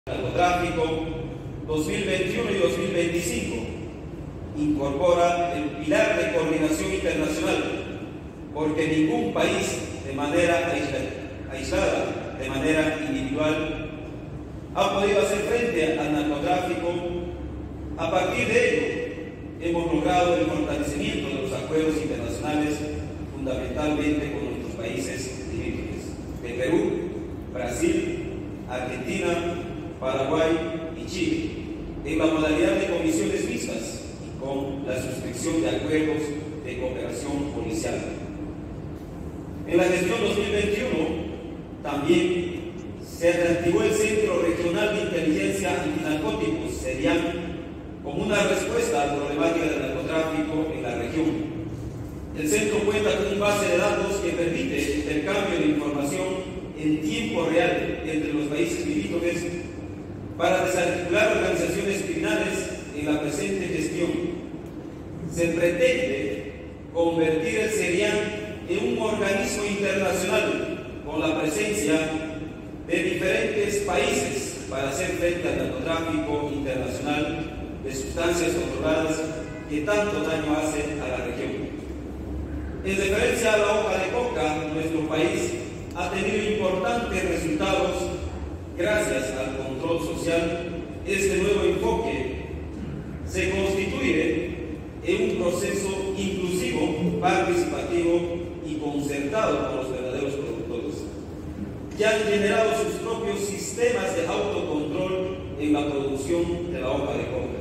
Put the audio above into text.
Narcotráfico 2021 y 2025 incorpora el pilar de coordinación internacional, porque ningún país de manera aislada, de manera individual, ha podido hacer frente al narcotráfico. A partir de ello, hemos logrado el fortalecimiento de los acuerdos internacionales, fundamentalmente con nuestros países limítrofes de Perú, Brasil, Argentina, Paraguay y Chile, en la modalidad de comisiones mixtas y con la suscripción de acuerdos de cooperación policial. En la gestión 2021 también se reactivó el Centro Regional de Inteligencia Antinarcóticos, CERIAN, como una respuesta a la problemática del narcotráfico en la región. El centro cuenta con una base de datos que permite el intercambio de información en tiempo real entre los países limítrofes para desarticular organizaciones criminales en la presente gestión. Se pretende convertir el CERIAN en un organismo internacional con la presencia de diferentes países para hacer frente al narcotráfico internacional de sustancias controladas que tanto daño hacen a la región. En referencia a la hoja de coca, nuestro país ha tenido importantes resultados gracias al control social. Este nuevo enfoque se constituye en un proceso inclusivo, participativo y concertado con los verdaderos productores, que han generado sus propios sistemas de autocontrol en la producción de la hoja de coca.